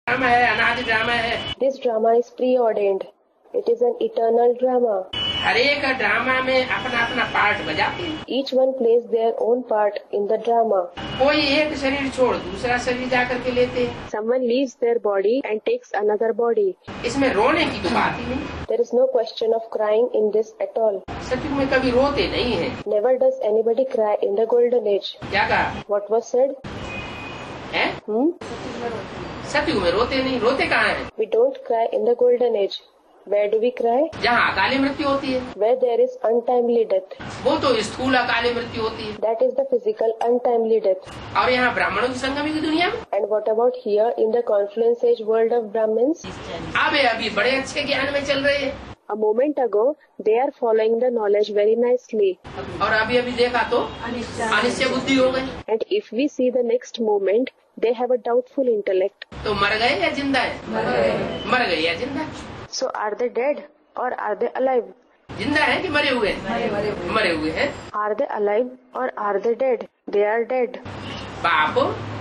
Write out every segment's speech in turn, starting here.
Drama है, अनादि drama है। This drama is preordained. It is an eternal drama. हर एक ड्रामा में अपना अपना पार्ट बजाते हैं। Each one plays their own part in the drama. कोई एक शरीर छोड़ दूसरा शरीर जाकर के लेते हैं। Someone leaves their body and takes another body. इसमें रोने की तो बात ही नहीं। There is no question of crying in this at all. सत्युग में कभी रोते नहीं है। Never does anybody cry in the golden age. क्या कहा? What was said? है? सत्युग में रोते नहीं। रोते कहाँ हैं? We don't cry in the golden age. Where do we cry? जहाँ अकाली मृत्यु होती है। Where there is untimely death. वो तो स्थूल अकाली मृत्यु होती है। That is the physical untimely death. और यहाँ ब्राह्मणों की संगमी की दुनिया में? And what about here in the confluence age world of Brahmins? अभी बड़े अच्छे ज्ञान में चल रहे हैं। A moment ago, they are following the knowledge very nicely. और अभी देखा तो अनिश्चय बुद्धि हो गई। And if we see the next moment, they have a doubtful intellect. तो मर गए या जिंदा है? मर गए या जिंदा? So are they dead or are they alive? जिंदा है कि मरे हुए? मरे हुए हैं। Are they alive or are they dead? They are dead. बाप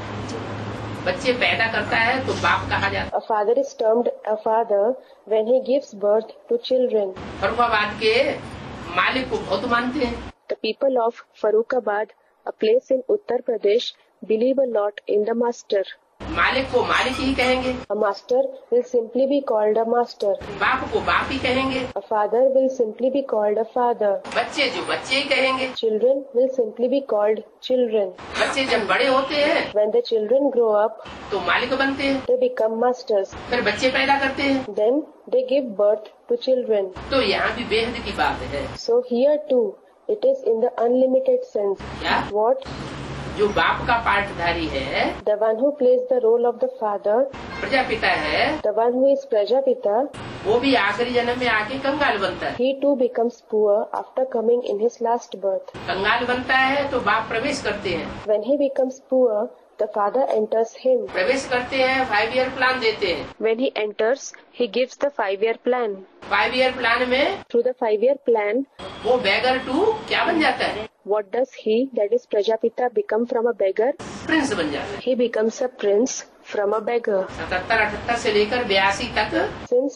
बच्चे पैदा करता है तो बाप कहा जाता है। A father is termed a father when he gives birth to children. Farrukhabad के मालिक को बहुत मानते हैं। The people of Farrukhabad, a place in Uttar Pradesh, believe a lot in the master. मालिक को मालिक ही कहेंगे। A master will simply be called a master. बाप को बाप ही कहेंगे। A father will simply be called a father. बच्चे जो बच्चे ही कहेंगे। Children will simply be called children. बच्चे जब बड़े होते हैं When the children grow up, तो मालिक बनते हैं। they become masters. फिर बच्चे पैदा करते हैं। Then they give birth to children. तो यहाँ भी बेहद की बात है। So here too, it is in the unlimited sense. क्या? What? जो बाप का पाठधारी है, The one who plays the role of the father, Prajapita है, the one who is Prajapita, वो भी आखिरी जन्म में आके कंगाल बनता है। he too becomes poor after coming in his last birth. कंगाल बनता है तो बाप प्रवेश करते हैं। When he becomes poor, the father enters him. प्रवेश करते हैं, 5 ईयर प्लान देते हैं। When he enters, he gives the 5-year plan. 5 year plan में Through the 5-year plan, वो बेगर टू क्या बन जाता है? what does he, that is Prajapita, become from a beggar? Prince बन जाता है। He becomes a prince from a beggar. 77-78 से लेकर 82 तक Since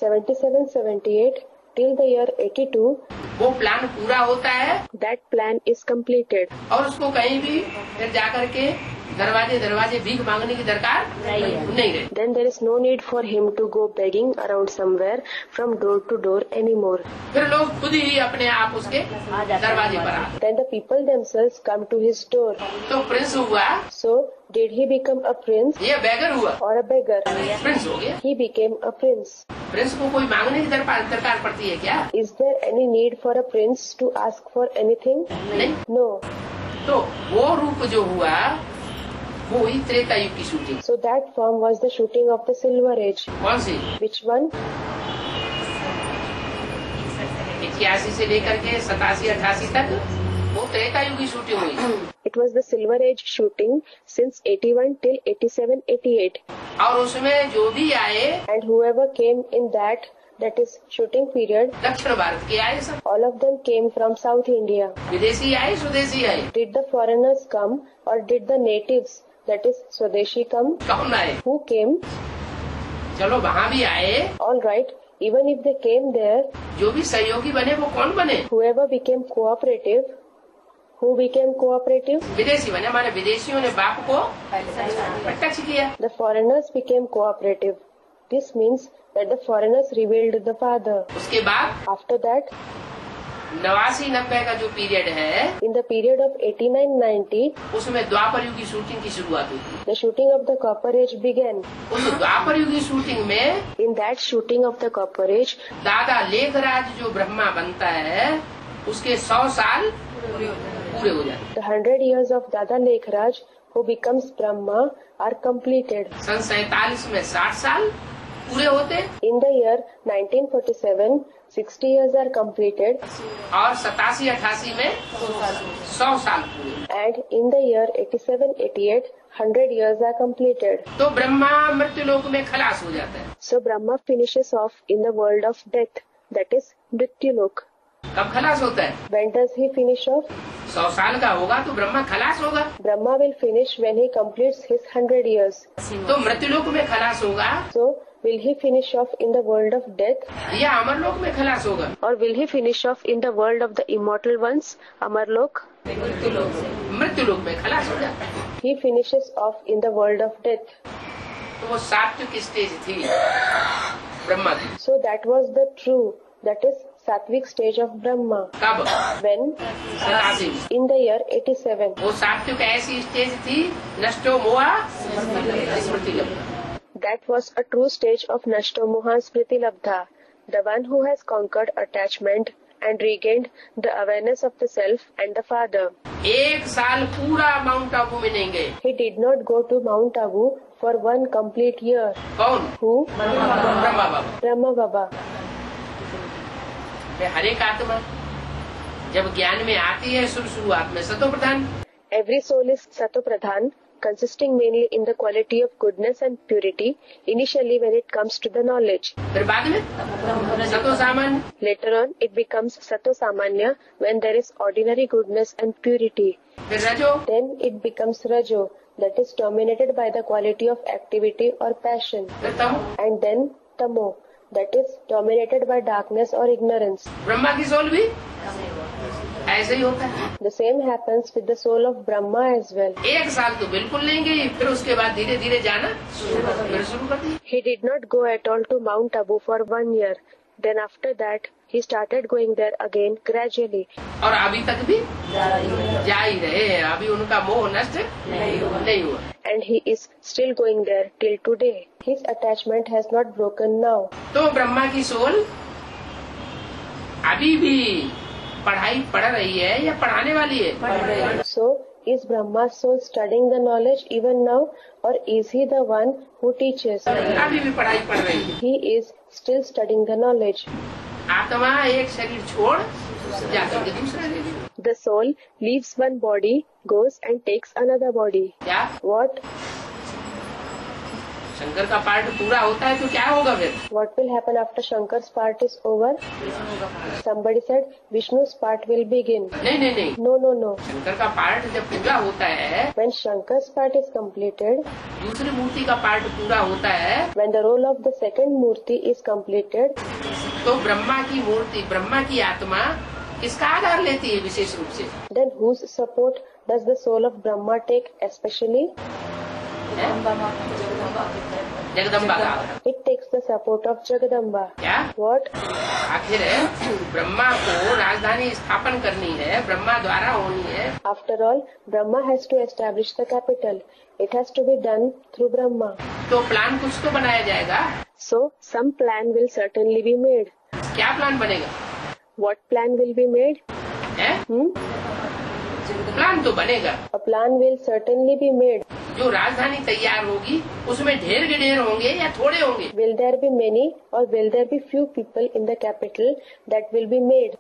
77-78 till the year 82, वो प्लान पूरा होता है that plan is completed. और उसको कहीं भी फिर जाकर के दरवाजे भीख मांगने की दरकार नहीं रही। Then there is no need for him to go begging around somewhere from door to door anymore. फिर लोग खुद ही अपने आप उसके दरवाजे पर आते। Then the people themselves come to his door. तो प्रिंस हुआ So, did he become a prince ये बेगर हुआ, or a beggar? प्रिंस हो गया। He became a prince. Prince को कोई मांगने की दरकार पड़ती है क्या? Is there any need for a prince to ask for anything? नहीं। No. तो वो रूप जो हुआ वो हुई त्रेता युग की shooting. So that form was the shooting of the Silver Age. कौन सी? Which one? 81 से लेकर के 87-88 तक वो त्रेता युग की शूटिंग हुई। It was the Silver Age shooting since 81 till 87-88. और उसमें जो भी आए And whoever came in that is shooting period, दक्षिण भारत के आए सब। all of them came from South India. विदेशी आए, स्वदेशी आए। Did the foreigners come or did the natives, that is Swadeshi, come? कौन आए? Who came? चलो वहाँ भी आए। All right, even if they came there, जो भी सहयोगी बने वो कौन बने? whoever became cooperative, who became cooperative? विदेशी बने, हमारे विदेशियों ने बाप को टच किया। The foreigners became cooperative. This means that the foreigners revealed the father. उसके बाद After that, 89-90 का जो पीरियड है in the period of 89-90, उसमें द्वापर युग की शूटिंग की शुरुआत हुई थी। the shooting of the Copper Age began. उस द्वापर युग की शूटिंग में In that shooting of the Copper Age, दादा लेखराज जो ब्रह्मा बनता है उसके 100 साल पूरे हो जाते हैं। the 100 years of Dada Lekhraj, who becomes Brahma, are completed. सन 47 में 60 साल पूरे होते हैं In the year 1947, 60 years are completed, और 87-88 में 100 साल पूरे। and in the year 87-88, 100 years are completed. तो ब्रह्मा मृत्यु लोक में खलास हो जाता है। So Brahma finishes off in the world of death, that is Mrityulok. कब खलास होता है? When does he finish off? 100 साल का होगा तो ब्रह्मा खलास होगा। Brahma will finish when he completes his 100 years. तो मृत्युलोक में खलास होगा So, will he finish off in the world of death? या अमरलोक में खलास होगा? Or will he finish off in the world of the immortal ones, Amarlok? मृत्युलोक में खलास हो जाता है। He finishes off in the world of death. तो वो सात्विक स्टेज थी ब्रह्मा की। So that was the true, that is Sattvic stage of Brahma. कब? When? 87 In the year 87. वो सात्विक ऐसी स्टेज थी नष्टो मोहा स्मृति लब्धा। That was a true stage of Nashto Moha Smriti Labdha, the one who has conquered attachment and regained the awareness of the self and the Father. 1 साल पूरा mount Abu में नहीं गए। He did not go to Mount Abu for 1 complete year. कौन? Who? Brahma Baba. Brahma Baba. हर एक आत्मा जब ज्ञान में आती है शुरुआत में सतो प्रधान। Every soul is Sato Pradhan, consisting mainly in the quality of goodness and purity, initially when it comes to the knowledge. फिर बाद में सतो सामान्य। Later on, it becomes Sato Samanya when there is ordinary goodness and purity. फिर रजो। Then it becomes Rajo, that is dominated by the quality of activity or passion. फिर तमो। And then Tamo, that is dominated by darkness or ignorance. Brahma की soul भी ऐसे ही होता है। The same happens with the soul of Brahma as well. 1 साल तो बिल्कुल नहीं गई, फिर उसके बाद धीरे धीरे जाना फिर शुरू कर दी। He did not go at all to Mount Abu for 1 year. Then after that, he started going there again gradually. और अभी तक भी जा ही रहे हैं, अभी उनका मोह नष्ट नहीं हुआ। And he is still going there till today. His attachment has not broken now. तो ब्रह्मा की सोल अभी भी पढ़ाई पढ़ रही है या पढ़ाने वाली है? So, is Brahma's soul studying the knowledge even now, or is he the one who teaches? अभी भी पढ़ाई पढ़ रही है। He is still studying the knowledge. आत्मा एक शरीर छोड़ जाकर के दूसरा ले ली। The soul leaves one body, goes and takes another body. क्या? What? शंकर का पार्ट पूरा होता है तो क्या होगा फिर? What will happen after Shankar's part is over? Somebody said Vishnu's part will begin. नहीं। No. शंकर का पार्ट जब पूरा होता है, When Shankar's part is completed, दूसरी मूर्ति का पार्ट पूरा होता है, when the role of the second Murti is completed, तो ब्रह्मा की मूर्ति, ब्रह्मा की आत्मा किसका आधार लेती है विशेष रूप से? then whose support does the soul of Brahma take especially? Jagdamba का आधार। It takes the support of Jagadamba. क्या? What? आखिर ब्रह्मा को राजधानी स्थापन करनी है, ब्रह्मा द्वारा होनी है। After all, Brahma has to establish the capital. It has to be done through Brahma. तो प्लान कुछ तो बनाया जाएगा। So, some plan will certainly be made. क्या प्लान बनेगा? What plan will be made? है? प्लान तो बनेगा। A plan will certainly be made. जो राजधानी तैयार होगी उसमें ढेर के ढेर होंगे या थोड़े होंगे? Will there be many or will there be few people in the capital that will be made?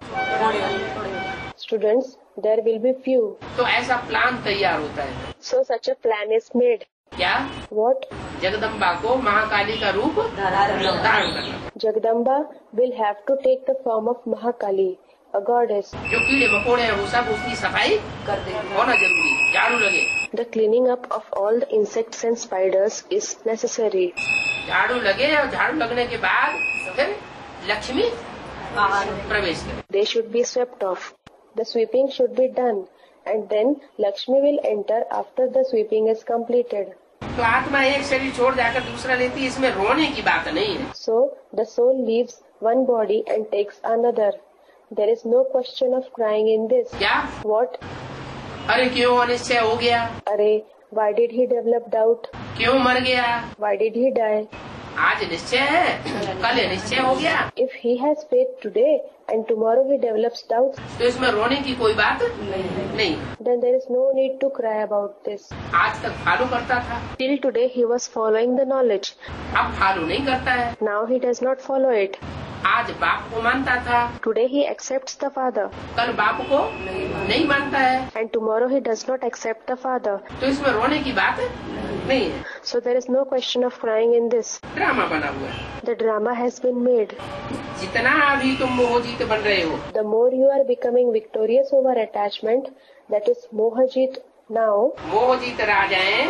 Students, there will be few. तो ऐसा प्लान तैयार होता है। So such a plan is made. क्या? What? जगदम्बा को महाकाली का रूप धारण करना। Jagadamba will have to take the form of Mahakali, a goddess. जो कीड़े मकोड़े हैं वो सब उसकी सफाई होना जरूरी, झाड़ू लगे। The cleaning up of all the insects and spiders is necessary. झाड़ू लगे और झाड़ू लगने के बाद फिर लक्ष्मी प्रवेश करे। They should be swept off. The sweeping should be done, and then Lakshmi will enter after the sweeping is completed. तो आत्मा एक शरीर छोड़ जाकर दूसरा लेती है, इसमें रोने की बात नहीं है। So the soul leaves one body and takes another. There is no question of crying in this. क्या? What? अरे क्यों अनिश्चय हो गया? Arey, why did he develop doubt? क्यों मर गया? Why did he die? आज निश्चय है, कल निश्चय हो गया। If he has faith today and tomorrow he develops doubts, तो इसमें रोने की कोई बात नहीं। then there is no need to cry about this. आज तक फॉलो करता था, Till today he was following the knowledge. अब फॉलो नहीं करता है। Now he does not follow it. आज बाप को मानता था, Today he accepts the father, कल बाप को नहीं मानता है। and tomorrow he does not accept the father. तो इसमें रोने की बात नहीं है। So there is no question of crying in this. Drama बना हुआ है। The drama has been made. जितना अभी तुम मोहजीत बन रहे हो, The more you are becoming victorious over attachment, that is Mohajit now, Mohjit राजाएं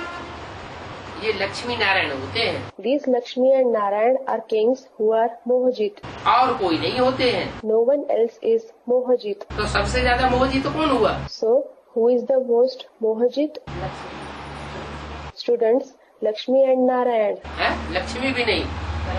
ये लक्ष्मी नारायण होते हैं, these Lakshmi and Narayan are kings who are Mohajit. और कोई नहीं होते हैं। No one else is Mohajit. तो सबसे ज्यादा मोहजीत कौन हुआ? So, who is the most Mohajit? Students, Lakshmi and Narayan. है? लक्ष्मी भी नहीं,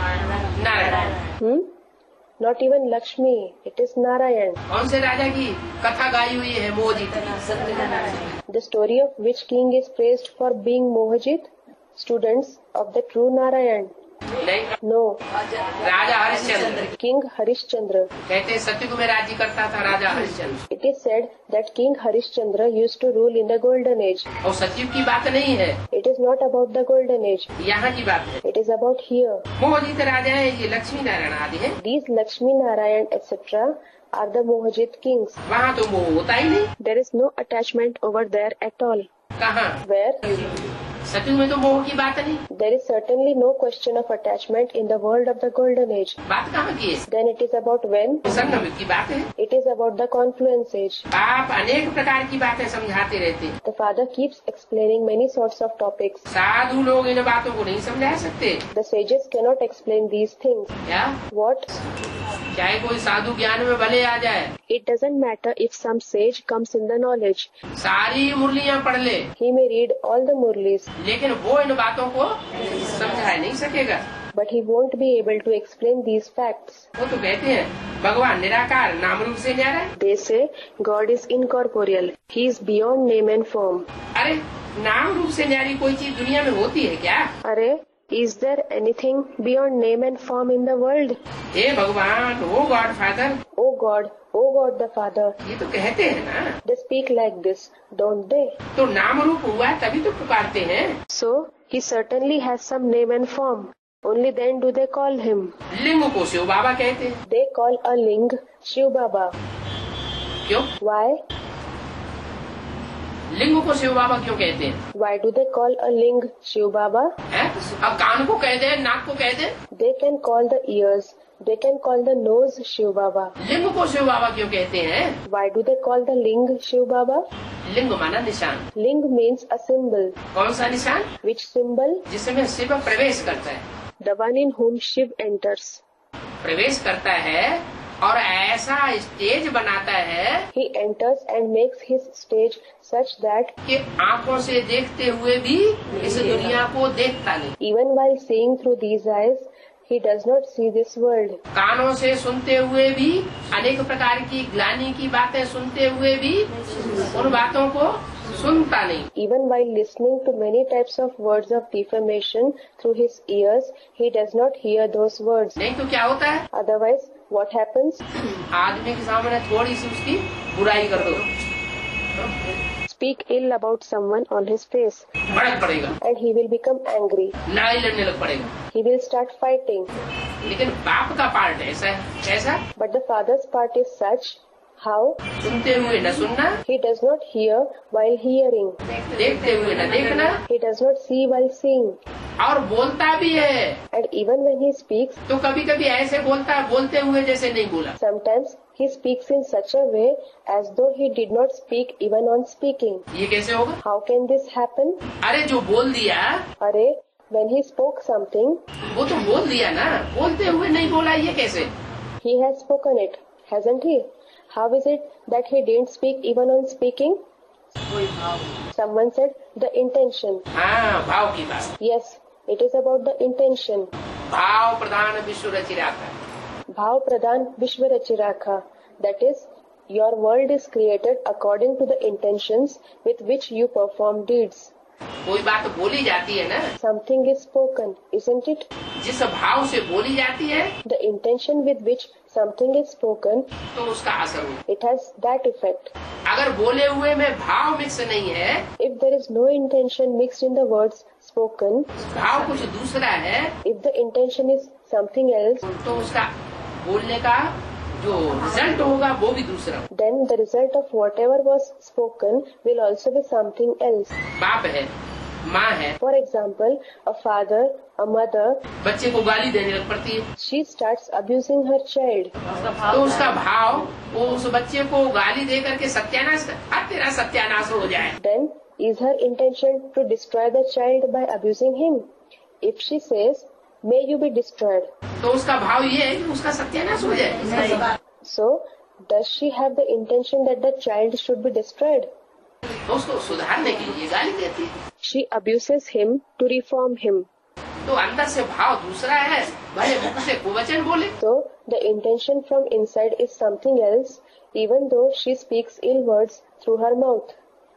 Narayan. Not even Lakshmi, it is Narayan. कौन से राजा की कथा गाई हुई है मोहजीत की? The story of which king is praised for being Mohajit? Students of the true Narayan. नहीं, No, राजा हरिश्चंद्र। King Harishchandra. कहते हैं सतयुग में राज्य करता था राजा Harishchandra. It is said that King Harishchandra used to rule in the golden age. और सतयुग की बात नहीं है, It is not about the golden age. यहाँ की बात है। It is about here. Mohjit राजा है ये लक्ष्मी नारायण आदि है। These Lakshmi, Narayan, etc. are the Mohajit kings. वहाँ तो मोह होता ही नहीं। There is no attachment over there at all. कहाँ? Where? सतयुग में तो मोह की बात नहीं। There is certainly no question of attachment in the world of the golden age. बात कहाँ की है? Then it is about when? संगम युग की बात है। It is about the confluence age. आप अनेक प्रकार की बातें समझाते रहते हैं। The father keeps explaining many sorts of topics. साधु लोग इन बातों को नहीं समझा सकते। The sages cannot explain these things. क्या? What? चाहे कोई साधु ज्ञान में भले आ जाए, It doesn't matter if some sage comes in the knowledge. सारी मुरलियाँ पढ़ ले, He may read all the murlis, लेकिन वो इन बातों को समझा नहीं सकेगा। but he won't be able to explain these facts. वो तो कहते हैं भगवान निराकार नाम रूप से न्यारा है। They say God is incorporeal. He is beyond name and form. अरे नाम रूप से न्यारी कोई चीज दुनिया में होती है क्या? Arey, is there anything beyond name and form in the world? हे भगवान, oh God father, Oh God the Father. ये तो कहते हैं ना। They speak like this, don't they? तो नाम रूप हुआ तभी तो पुकारते हैं। So, he certainly has some name and form. Only then do they call him. लिंग को शिव बाबा कहते हैं। They call a ling Shiv Baba. क्यों? Why? लिंग को शिव बाबा क्यों कहते हैं? Why do they call a ling Shiv Baba? है? अब कान को कह दे, नाक को कह दे। They can call the ears. They can call the nose Shiv Baba. लिंग को शिव बाबा क्यों कहते हैं? Why do they call the ling Shiv Baba? लिंग माना निशान। Ling means a symbol. कौन सा निशान? Which symbol? जिसमें शिव प्रवेश करता है। The one in whom Shiv enters. प्रवेश करता है और ऐसा स्टेज बनाता है He enters and makes his stage such that कि आंखों से देखते हुए भी इस दुनिया को देखता नहीं। even while seeing through these eyes, he does not see this world. कानों से सुनते हुए भी अनेक प्रकार की ग्लानि की बातें सुनते हुए भी उन बातों को सुनता नहीं। Even while listening to many types of words of defamation through his ears, he does not hear those words. नहीं तो क्या होता है? Otherwise, what happens? आदमी के सामने थोड़ी सी उसकी बुराई कर दो, Speak ill about someone on his face, भड़क पड़ेगा, and he will become angry. लड़ाई लड़ने लग पड़ेगा। He will start fighting. लेकिन बाप का पार्ट ऐसा है, कैसा? But the father's part is such, how? सुनते हुए न सुनना, He does not hear while hearing. देखते हुए न देखना, He does not see while seeing. और बोलता भी है And even when he speaks, तो कभी कभी ऐसे बोलता है बोलते हुए जैसे नहीं बोला। sometimes he speaks in such a way as though he did not speak even on speaking. ये कैसे होगा? How can this happen? अरे जो बोल दिया Arey, when he spoke something, वो तो बोल दिया ना, बोलते हुए नहीं बोला, ये कैसे? he has spoken it, hasn't he? How is it that he didn't speak even on speaking? Someone said the intention. हाँ, भाव की बात। Yes, it is about the intention. भाव प्रधान विश्व रचिराता। Bhav Pradhan Vishwa Rachiraka. That is, your world is created according to the intentions with which you perform deeds. कोई बात बोली जाती है ना, Something is spoken, isn't it? जिस भाव से बोली जाती है The intention with which something is spoken, तो उसका असर हो। it has that effect. अगर बोले हुए में भाव मिक्स नहीं है, If there is no intention mixed in the words spoken, भाव कुछ दूसरा है, if the intention is something else, तो उसका बोलने का जो रिजल्ट होगा वो भी दूसरा हो। then the result of whatever was spoken will also be something else. बाप है, माँ है, For example, a father, a mother, बच्चे को गाली देने लग पड़ती है, she starts abusing her child. तो उसका भाव वो उस बच्चे को गाली दे करके सत्यानाश, अब तेरा सत्यानाश हो जाए। Then is her intention to destroy the child by abusing him? If she says, may you be destroyed. तो उसका भाव ये है कि उसका सत्यानाश हो जाए। So, does she have the intention that the child should be destroyed? तो उसको सुधारने के लिए गाली देती है। She abuses him to reform him. तो अंदर से भाव दूसरा है, भले मुख से कुवचन बोले। So, the intention from inside is something else, even though she speaks ill words through her mouth.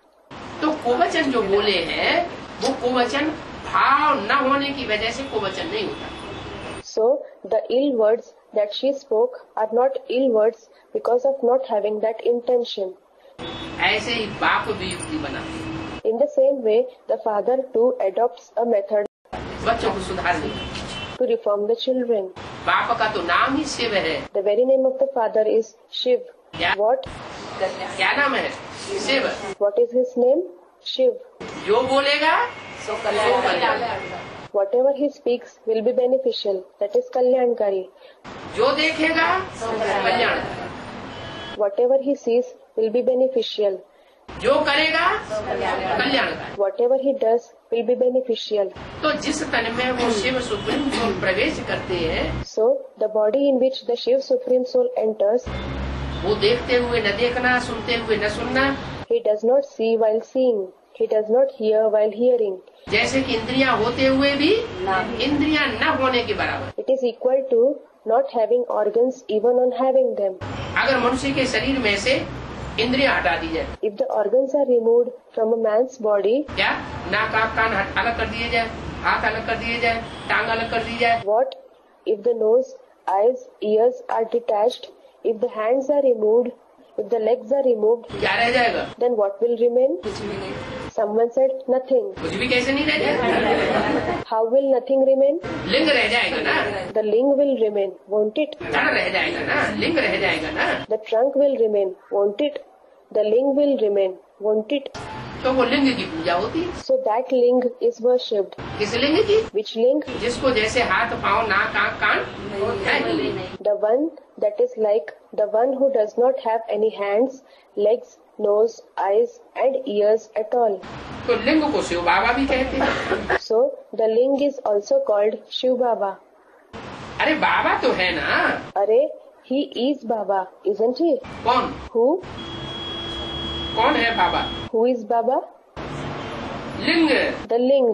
तो कुवचन जो बोले हैं वो कुवचन भाव न होने की वजह से कुवचन नहीं होता। So, the ill words that she spoke are not ill words because of not having that intention. ऐसे ही बाप भी युक्ति बनाते हैं In the same way, the father too adopts a method बच्चों को सुधारने की। to reform the children. बाप का तो नाम ही शिव है। The very name of the father is Shiv. Yeah. क्या नाम है? Shiv. What is his name? Shiv. जो बोलेगा सो कल्याण, Whatever he speaks will be beneficial. That is Kalyankari. जो देखेगा सो कल्याण, Whatever he sees will be beneficial. जो करेगा कल्याण। Whatever he does will be beneficial. तो जिस तन में वो शिव सुप्रीम सोल प्रवेश करते हैं, So, the body in which the Shiv Supreme Soul enters, वो देखते हुए न देखना, सुनते हुए न सुनना, he does not see while seeing. He does not hear while hearing. जैसे कि इंद्रियां होते हुए भी इंद्रियां न होने के बराबर। It is equal to not having organs even on having them. अगर मनुष्य के शरीर में से इंद्रियां हटा दी जाए, If the organs are removed from a man's body, क्या नाक आँख कान अलग कर दिए जाए, हाथ अलग कर दिए जाए, टांग अलग कर दी जाए, what if the nose, eyes, ears are detached? If the hands are removed, if the legs are removed, क्या रह जाएगा? then what will remain? Someone said nothing. कुछ भी कैसे नहीं रह जाएगा? How will nothing remain? लिंग रह जाएगा ना, The ling will remain, won't it? धड़ रह जाएगा ना, लिंग रह जाएगा ना, The trunk will remain, won't it? The ling will remain, won't it? तो वो लिंग की पूजा होती है। So that ling is worshipped. किस लिंग की? Which ling? जिसको जैसे हाथ पाँव नाक आँख कान है, The one that is like the one who does not have any hands, legs, nose, eyes and ears at all. तो लिंग को शिव बाबा भी कहते हैं। So the ling is also called Shiv Baba. अरे बाबा तो है ना, Arey, he is Baba, isn't he? कौन Who? कौन है बाबा? Who is Baba? लिंग। The ling.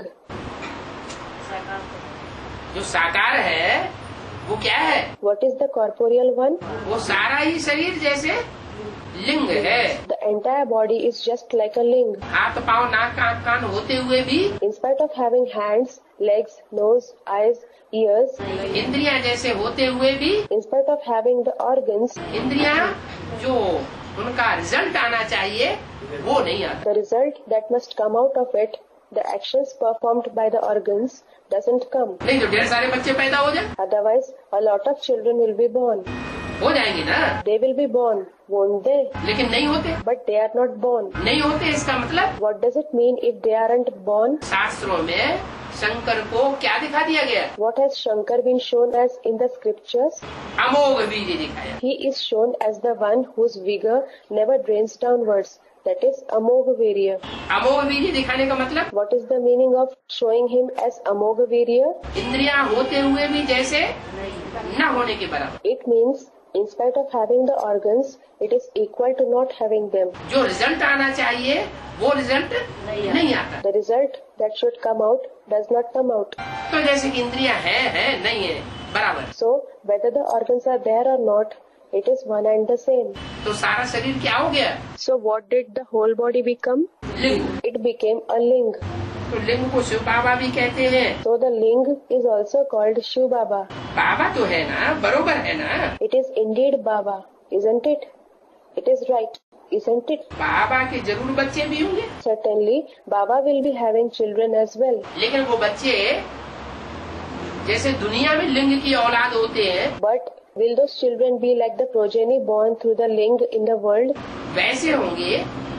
जो साकार है वो क्या है? What is the corporeal one? वो सारा ही शरीर जैसे लिंग है। The entire body is just like a ling. हाथ पाँव नाक आँख कान होते हुए भी In spite of having hands, legs, nose, eyes, ears, इंद्रियां जैसे होते हुए भी in spite of having the organs, इंद्रियां जो उनका रिजल्ट आना चाहिए वो नहीं आता। the result that must come out of it, the actions performed by the organs, doesn't come. नहीं तो ढेर सारे बच्चे पैदा हो जाए, Otherwise, a lot of children will be born. हो जाएंगे ना, They will be born, won't they? लेकिन नहीं होते। But they are not born. नहीं होते इसका मतलब What does it mean if they aren't born? शास्त्रों में शंकर को क्या दिखा दिया गया? What has Shankar been shown as in the scriptures? अमोघ वीर्य दिखाया। He is shown as the one whose vigor never drains downwards. That is Amogha Virya. अमोघ वीर्य दिखाने का मतलब What is the meaning of showing him as Amogha Virya? इंद्रियां होते हुए भी जैसे न होने के बराबर। It means, in spite of having the organs, it is equal to not having them. जो रिजल्ट आना चाहिए वो रिजल्ट नहीं आता। The result that should come out does not come out. तो जैसे कि इंद्रियां है नहीं है बराबर, So, whether the organs are there or not, it is one and the same. तो सारा शरीर क्या हो गया? So, what did the whole body become? लिंग। It became a ling. तो लिंग को शिव बाबा भी कहते हैं। So, the ling is also called Shiv Baba. बाबा तो है ना, बरोबर है ना, It is indeed Baba, isn't it? It is right, isn't it? बाबा के जरूर बच्चे भी होंगे, Certainly, Baba will be having children as well. लेकिन वो बच्चे जैसे दुनिया में लिंग की औलाद होते हैं But will those children be like the progeny born through the ling in the world? वैसे होंगे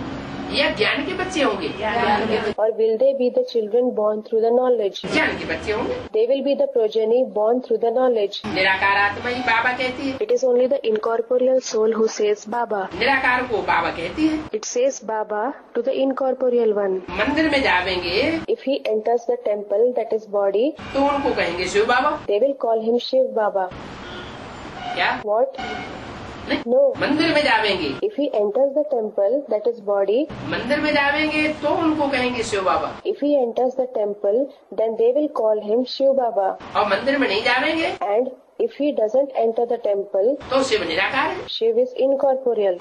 या ज्ञान के बच्चे होंगे? Or will they be the children born through the knowledge? ज्ञान के बच्चे होंगे। They will be the progeny born through the knowledge. निराकार आत्मा ही बाबा कहती है। It is only the incorporeal soul who says Baba. निराकार को बाबा कहती है। It says Baba to the incorporeal one. मंदिर में जावेंगे If he enters the temple, that is body, तो उनको कहेंगे शिव बाबा। they will call him Shiv Baba. क्या? What? नहीं, No. मंदिर में जावेंगे, If he enters the temple, that is body, मंदिर में जावेंगे तो उनको कहेंगे शिव बाबा। if he enters the temple, then they will call him Shiv Baba. और मंदिर में नहीं जावेंगे And if he doesn't enter the temple, तो शिव निराकार है। Shiv is incorporeal.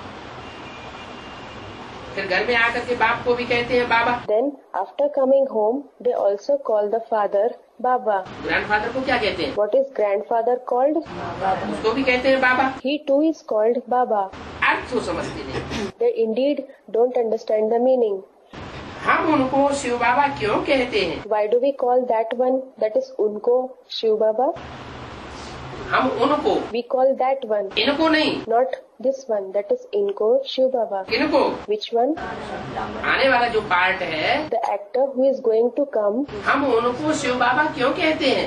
फिर घर में आकर के बाप को भी कहते हैं बाबा। Then, after coming home, they also call the father Baba. Grandfather को क्या कहते हैं? What is grandfather called? उसको भी कहते हैं बाबा। He too is called Baba. अर्थ तो समझते नहीं। They indeed don't understand the meaning. हम उनको शिव बाबा क्यों कहते हैं? Why do we call that one, that is Unko, Shiv Baba? हम उनको, We call that one, इनको नहीं, not this one, that is Inko, Shiv Baba. इनको। Which one? आने वाला जो पार्ट है, The actor who is going to come. हम उनको शिव बाबा क्यों कहते हैं?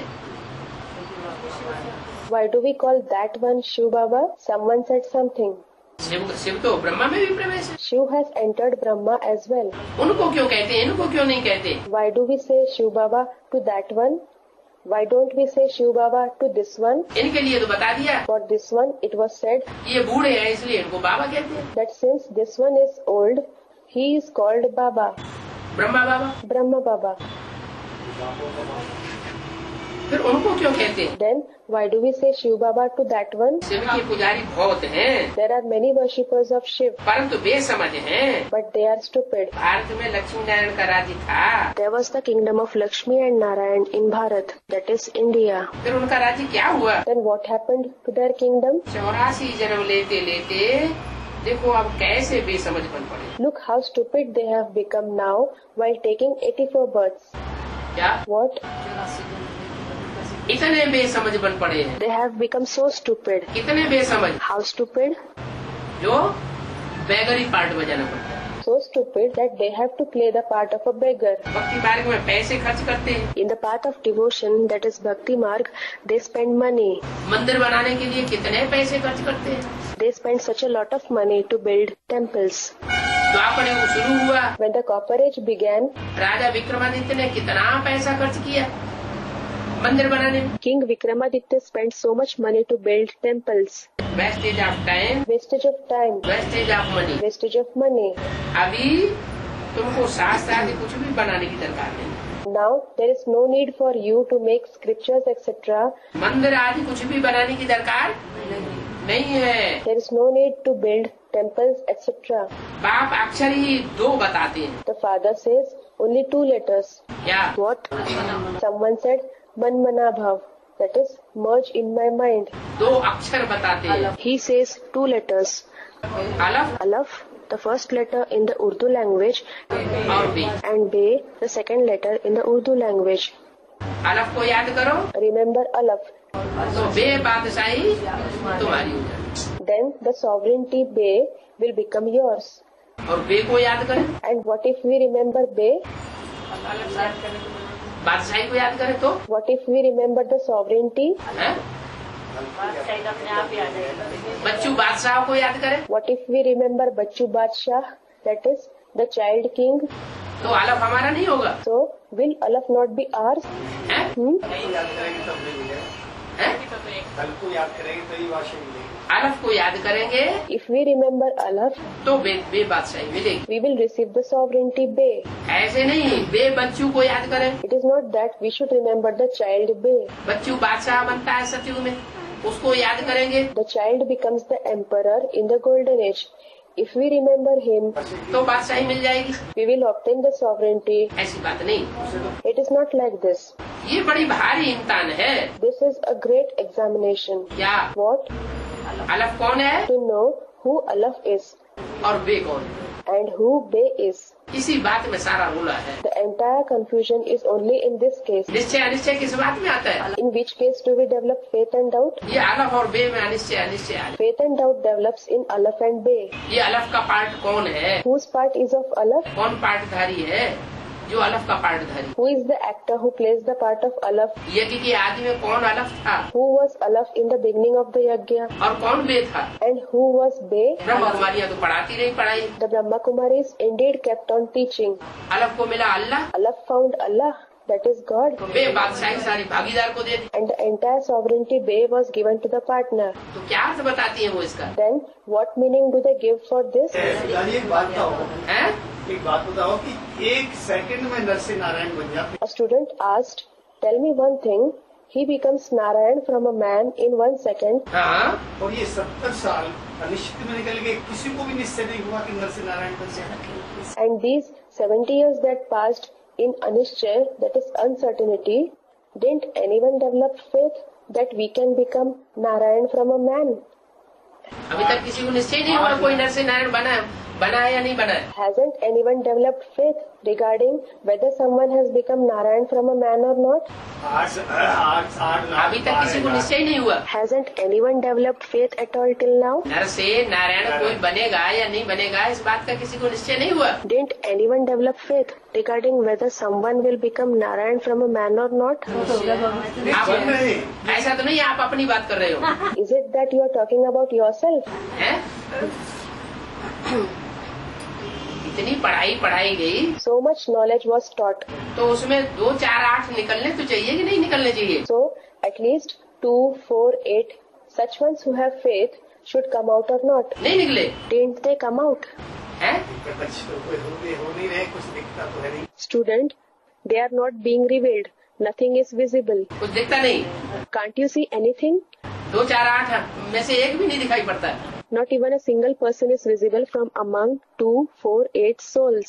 Why do we call that one Shiv Baba? Someone said something. Shiv तो ब्रह्मा में भी प्रवेश है। Shiv has entered Brahma as well. उनको क्यों कहते हैं, इनको क्यों नहीं कहते? Why do we say Shiv Baba to that one? Why don't we say Shiv Baba to this one? इनके लिए तो बता दिया, For this one, it was said ये बूढ़े हैं इसलिए इनको बाबा कहते हैं। that since this one is old, he is called Baba, Brahma Baba. Brahma Baba. फिर उनको क्यों कहते हैं? Then, why do we say Shiv Baba to that one? Shiv के पुजारी बहुत हैं, There are many worshippers of Shiv, परंतु बेसमझ हैं। but they are stupid. Bharat में लक्ष्मी नारायण का राज्य था, There was the kingdom of Lakshmi and Narayan in Bharat, that is India. फिर उनका राज्य क्या हुआ? Then what happened to their kingdom? 84 जन्म लेते लेते देखो अब कैसे बेसमझ बन पड़े। Look how stupid they have become now while taking 84 births. क्या? What? इतने बेसमझ बन पड़े हैं। They have become so stupid. इतने बेसमझ How stupid? जो बेगरी पार्ट बजाना पड़ता है। So stupid that they have to play the part of a beggar. भक्ति मार्ग में पैसे खर्च करते हैं, In the path of devotion, that is Bhakti Marg, they spend money. मंदिर बनाने के लिए कितने पैसे खर्च करते हैं। They spend such a lot of money to build temples. द्वापर युग शुरू हुआ, When the Copper Age began, राजा विक्रमादित्य ने कितना पैसा खर्च किया मंदिर बनाने में। King Vikramaditya spent so much money to build temples. Wastage of time, Wastage of time, wastage of money. wastage of money. अभी तुमको शास्त्र आदि कुछ भी बनाने की दरकार नहीं। Now there is no need for you to make scriptures etc. मंदिर आदि कुछ भी बनाने की दरकार नहीं है। There is no need to build temples etc. बाप अक्षर ही 2 बताते हैं। The father says only 2 letters. क्या? What? Someone said Manmana Bhav, that is merge in my mind. 2 अक्षर बताते हैं। He says 2 letters. अलफ Alaf, the first letter in the Urdu language, और बे। and Be, the second letter in the Urdu language. अलफ को याद करो Remember Alaf. तो बे बादशाही तुम्हारी हो जाए, Then the sovereignty Be will become yours. और बे को याद करें, And what if we remember Be? बादशाही को याद करें तो What if we remember the sovereignty? हैं? बच्चू बादशाह को याद करें What if we remember Bachchu Badshah, that is the child king? तो अलफ हमारा नहीं होगा। So will Alaf not be ours? हैं? हैं? कल को याद करेंगे तो ही वाशे मिलेगी। अलफ को याद करेंगे If we remember Alaf, तो बे बादशाही मिलेगी। we will receive the sovereignty Be. ऐसे नहीं, बे बच्चू को याद करें, It is not that we should remember the child Be. बच्चू बादशाह बनता है सतयुग में, उसको याद करेंगे The child becomes the emperor in the golden age. If we remember him, तो बादशाही मिल जाएगी। we will obtain the sovereignty. ऐसी बात नहीं, It is not like this. ये बड़ी भारी इम्तिहान है। This is a great examination. क्या? What? अलफ कौन है To know who Alaf is और बे कौन है, and who Be is. इसी बात में सारा रोला है। The entire confusion is only in this case. निश्चय अनिश्चय किस बात में आता है? In which case do we develop faith and doubt? ये अलफ और बे में अनिश्चय अनिश्चय आ रही। Faith and doubt develops in Aleph and Bay. ये अलफ का पार्ट कौन है? Whose part is of Aleph? कौन पार्टधारी है? जो अलफ का पार्टधारी। Who is the actor who plays the part of Aleph? यज्ञ की आदि में कौन अलफ था? Who was Aleph in the beginning of the Yajna? और कौन बे था? And who was Bay? ब्रह्म कुमारियाँ तो पढ़ाती रही पढ़ाई। The Brahma Kumaris indeed kept on teaching. अलफ को मिला अल्लाह, Aleph found Allah, that is God. तो बे बादशाही सारी भागीदार को दे दी। And the entire sovereignty Bay was given to the partner. तो क्या अर्थ बताती है वो इसका? Then what meaning do they give for this? एक बात बताओ, हैं? एक बात बताओ कि एक सेकंड में नरसिंह नारायण बन जाते। A student asked, tell me one thing, he becomes Narayan from a man in 1 second. हाँ, और ये 70 साल अनिश्चित में निकल गए, किसी को भी निश्चय नहीं हुआ कि नरसिंह नारायण बन जाए। And these 70 years that passed in Anishchay, that is uncertainty, didn't anyone develop faith that we can become Narayan from a man? अभी तक किसी को निश्चय नहीं हुआ कोई नरसिंह नारायण बना है या नहीं बना है। Hasn't anyone developed faith regarding whether someone has become Narayan from a man or not? अभी तक किसी को निश्चय नहीं हुआ। Hasn't anyone developed faith at all till now? Narasimha Narayan कोई बनेगा या नहीं बनेगा इस बात का किसी को निश्चय नहीं हुआ। Didn't anyone develop faith regarding whether someone will become Narayan from a man or not? आप ऐसा तो नहीं आप अपनी बात कर रहे हो? Is it that you are talking about yourself? हैं? इतनी पढ़ाई गई, So much knowledge was taught. तो उसमें 2, 4, 8 निकलने तो चाहिए कि नहीं निकलने चाहिए? So at least 2, 4, 8 such ones who have faith should come out or not. नहीं निकले Didn't they come out? हैं? हो नहीं रहे, कुछ दिखता तो है नहीं। Student, they are not being revealed. Nothing is visible. कुछ दिखता नहीं। Can't you see anything? 2, 4, 8 में से एक भी नहीं दिखाई पड़ता है। Not even a single person is visible from among 2, 4, 8 souls.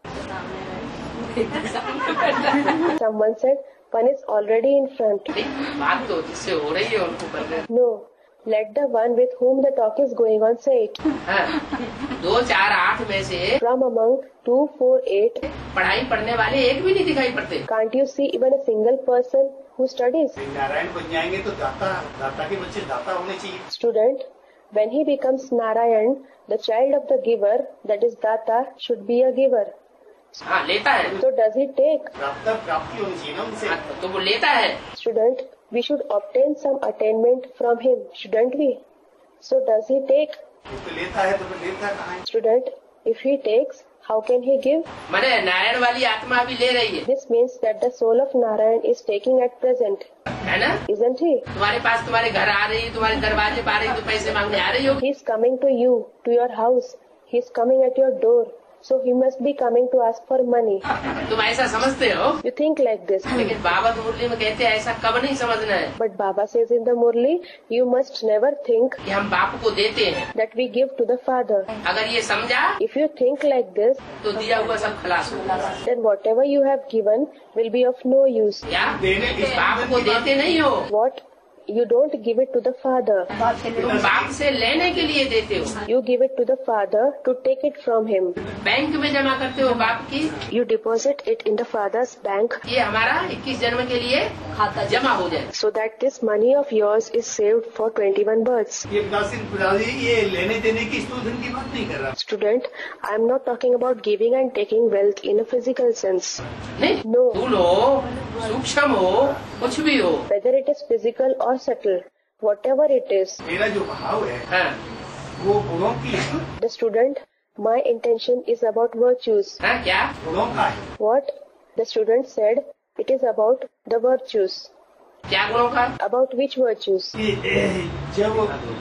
Someone said, one is already in front. बात तो जिससे हो रही है उनको कर रहे हैं। No, let the one with whom the talk is going on say it. हाँ, 2, 4, 8 में से From among 2, 4, 8, पढ़ाई पढ़ने वाले एक भी नहीं दिखाई पड़ते। can't you see even a single person who studies? Narayan बन जाएंगे तो दाता के बच्चे दाता होने चाहिए। Student, when he becomes Narayan, the child of the giver, that is Data, should be a giver. हाँ लेता है। So does he take? प्राप्ति होनी चाहिए ना उनसे। हाँ, तो वो लेता है। Student, we should obtain some attainment from him, shouldn't we? So does he take? तो लेता है तो फिर लेता कहाँ है? Student, if he takes, how can he give? मैंने नारायण वाली आत्मा अभी ले रही है, This means that the soul of Narayan is taking at present, है ना? isn't he? तुम्हारे पास तुम्हारे घर आ रही, तुम्हारे दरवाजे पर आ रही, तो पैसे मांगने आ रही हो। He is coming to you, to your house. He is coming at your door. So he must be coming to ask for money. तुम ऐसा समझते हो, You think like this. लेकिन बाबा तो मुरली में कहते हैं ऐसा कब नहीं समझना है But Baba says in the Murli, you must never think कि हम बाप को देते हैं। that we give to the Father. अगर ये समझा If you think like this, तो दिया हुआ सब खलास होगा। then whatever you have given will be of no use. क्या इस बाप को देते नहीं हो, What? You don't give it to the Father. तुम बाप से लेने के लिए देते हो। You give it to the Father to take it from him. Bank में जमा करते हो बाप की, You deposit it in the Father's bank ये हमारा 21 जन्म के लिए जमा हो जाए। so that this money of yours is saved for 21 births. ये पिताजी ये लेने देने की स्थूल धन की बात नहीं कर रहा। Student, I am not talking about giving and taking wealth in a physical sense. नहीं, No. स्थूल हो, सूक्ष्म हो, कुछ भी हो। Whether it is physical or subtle, whatever it is. मेरा जो भाव है हाँ, वो गुणों की है। The student, my intention is about virtues. हाँ क्या? गुणों का है। What? The student said, it is about the virtues. क्या गुणों का? About which virtues? कि जब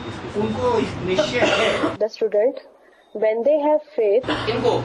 उनको निश्चय है, The student, when they have faith, इनको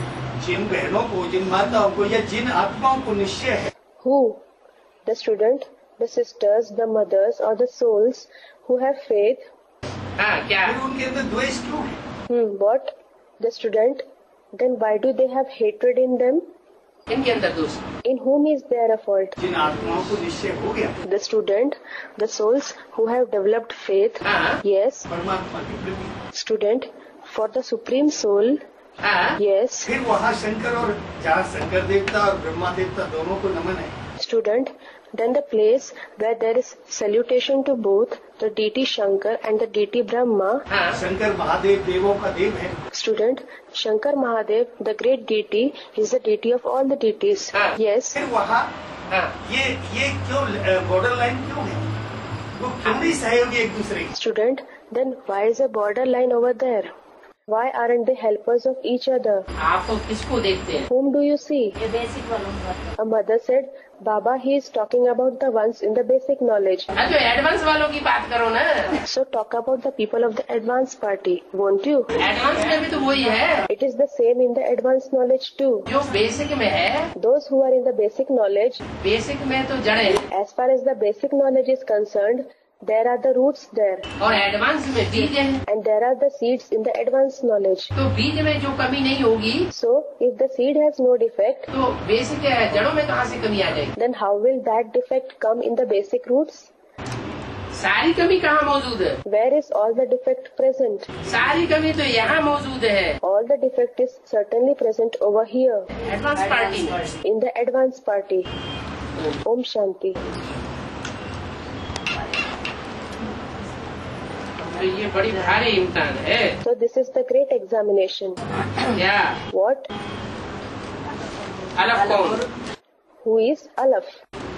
जिन बहनों को, जिन माताओं को या जिन आत्माओं को निश्चय है, who? The student, the sisters, the mothers or the souls who have faith. हाँ क्या? फिर उनके अंदर द्वेष क्यों है? What? The student, then why do they have hatred in them? इनके अंदर दोष। In whom is there a fault? जिन आत्माओं को निश्चय हो गया, The student, the souls who have developed faith. हाँ, Yes, परमात्मा के प्रति, student, for the supreme soul, हाँ, Yes. फिर वहाँ शंकर और जहाँ शंकर देवता और ब्रह्मा देवता दोनों को नमन है, Student, then the place where there is salutation to both the deity Shankar and the deity Brahma. हाँ, शंकर महादेव देवों का देव है, Student, Shankar Mahadev, the great deity, is the deity of all the deities. हाँ. Yes. फिर वहाँ हाँ, ये क्यों बॉर्डर लाइन क्यों है? वो क्यों नहीं सहयोगी एक दूसरे की? Student, then why is a border line over there? Why aren't they helpers of each other? आप तो किसको देखते हैं? Whom do you see? ये बेसिक वालों की बात है। A mother said, Baba, he is talking about the ones in the basic knowledge. हाँ, जो एडवांस वालों की बात करो ना, So talk about the people of the advanced party, won't you? Advance में भी तो वही है It is the same in the advanced knowledge too. जो बेसिक में है। Those who are in the basic knowledge, basic में तो जड़ें हैं as far as the basic knowledge is concerned, there are the roots there, और advance में बीज है। and there are the seeds in the advanced knowledge. तो बीज में जो कमी नहीं होगी So, if the seed has no defect, तो बेसिक है, जड़ों में कहाँ से कमी आ जाएगी? then how will that defect come in the basic roots? सारी कमी कहाँ मौजूद है? Where is all the defect present? सारी कमी तो यहाँ मौजूद है, All the defect is certainly present over here, advance party में। in the advanced party. Om Shanti. तो ये बड़ी भारी इम्तिहान है। So this is the great examination. क्या What? अलग कौन? Who is Alaf?